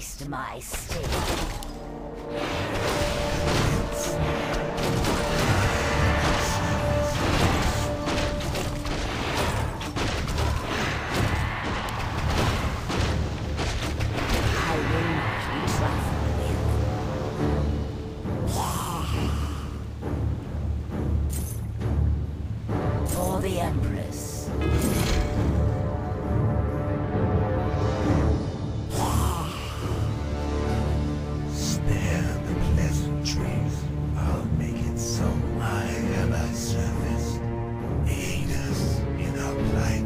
Taste my sting. I will not be trifled with. For the Empress. Spare the pleasantries. I'll make it so I am thy service. Aid us in our plight.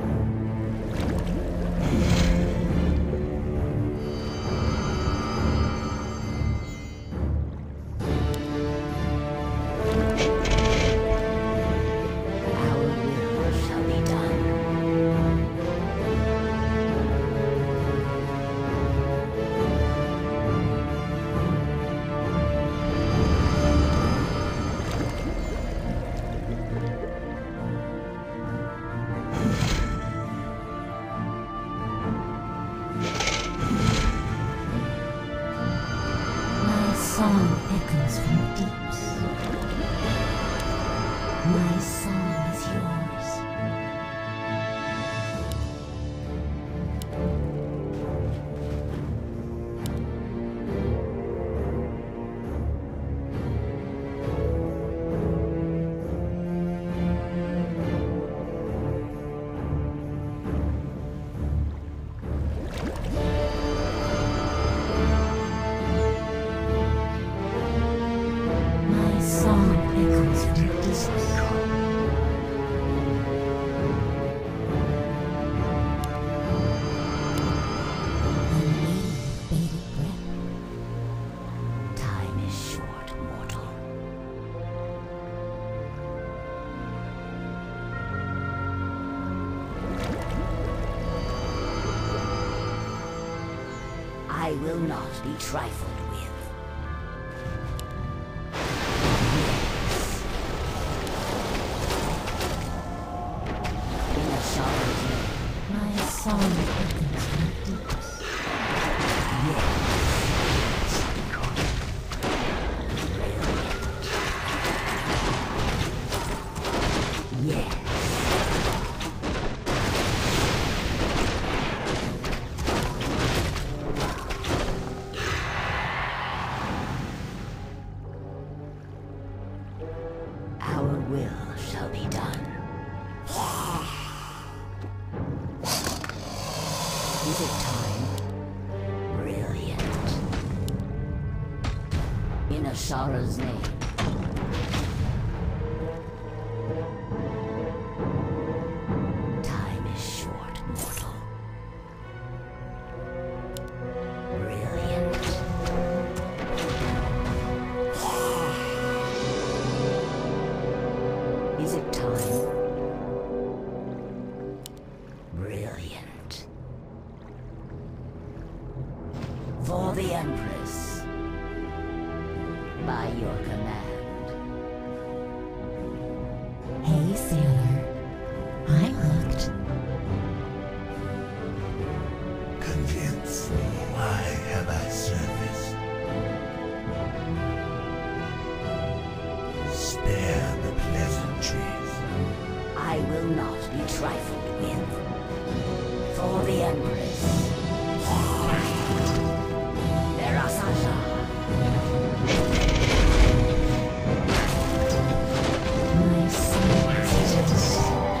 Our will shall be done. My song echoes from the deeps. My song is yours. My song echoes from the deeps. I'm waiting with bated breath. Time is short, mortal. I will not be trifled with. In a sorrow's name. My song echoes from the deeps. Yes. Our will shall be done. Is it time? Brilliant. In Ashara's name. Time is short, mortal. Brilliant. Is it time? Brilliant. For the Empress. By your command. Hey, sailor. I'm hooked. Convince me I am thy service. Spare the pleasantries. I will not be trifled with. For the Empress. Verasaja. My song is yours.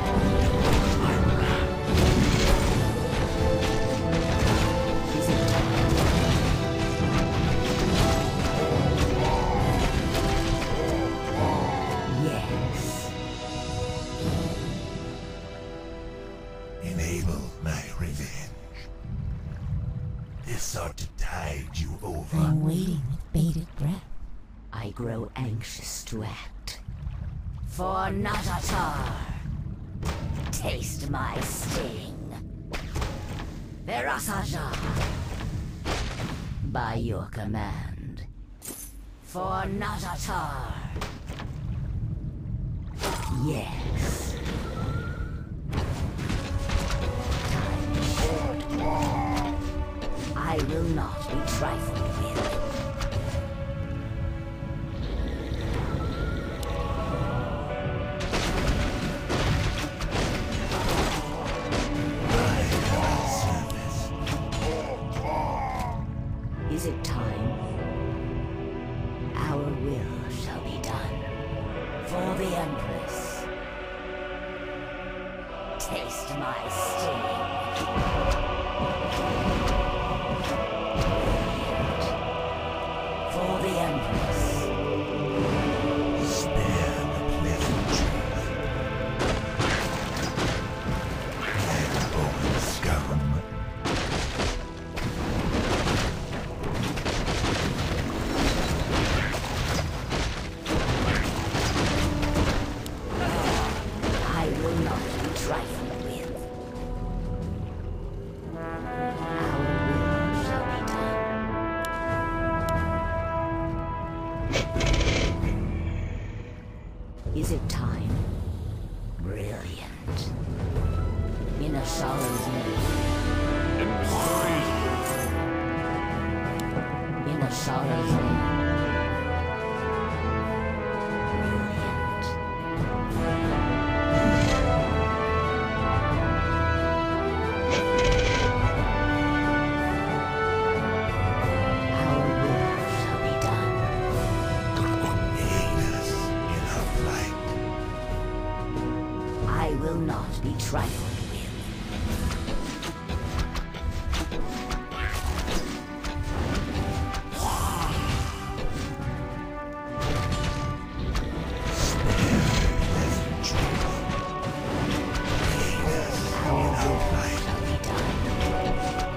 Is it time? Yes. Enable my revenge. This ought to tide you over. I'm waiting with bated breath. I grow anxious to act. For Natatar. Taste my sting. Verasaja. By your command. For Natatar. Yes. Time is short. I I will not be trifled with. Is it time? Our will shall be done. For the Empress. Taste my sting. For the Empress. Spare the pleasantries. Land-born scum. I will not be trifled with. Our will shall be done. Is it time? Brilliant. In a sorrow's name. In a sorrow's name. Brilliant. Our will shall be done. Aid us in our flight. I will not be trifled with. Our will shall be done.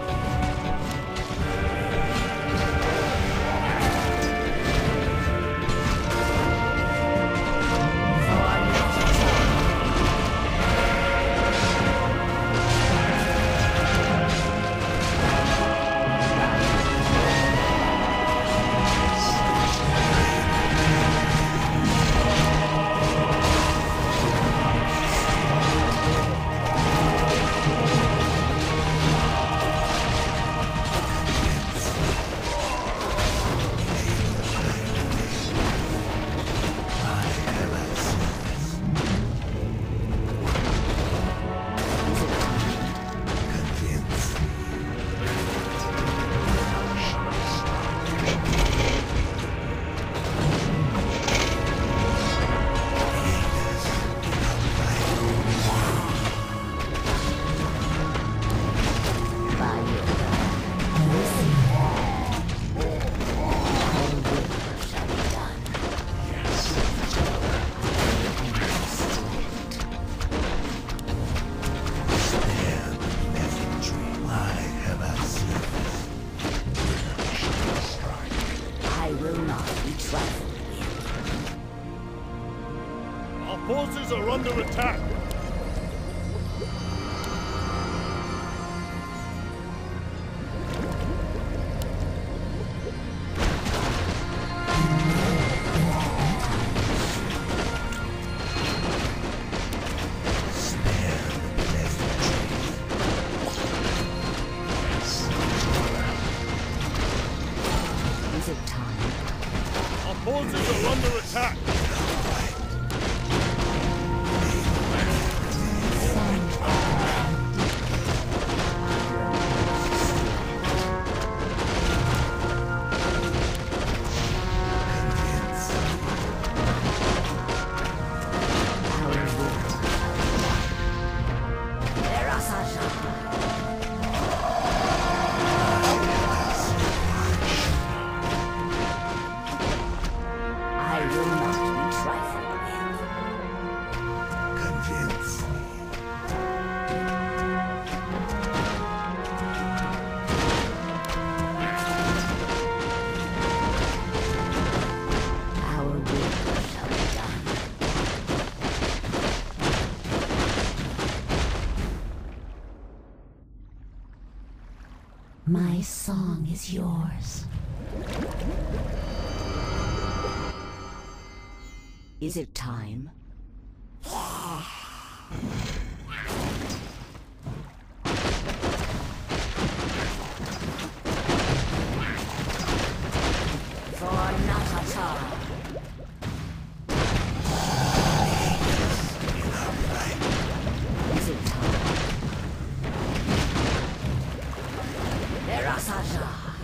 I will not be trifled with. Our forces are under attack. Is it time? Our forces are under attack. Our will. Erasasha. I will not be trifled with. Convince me. Our will shall be done. My song is yours. Is it time? Rasaja.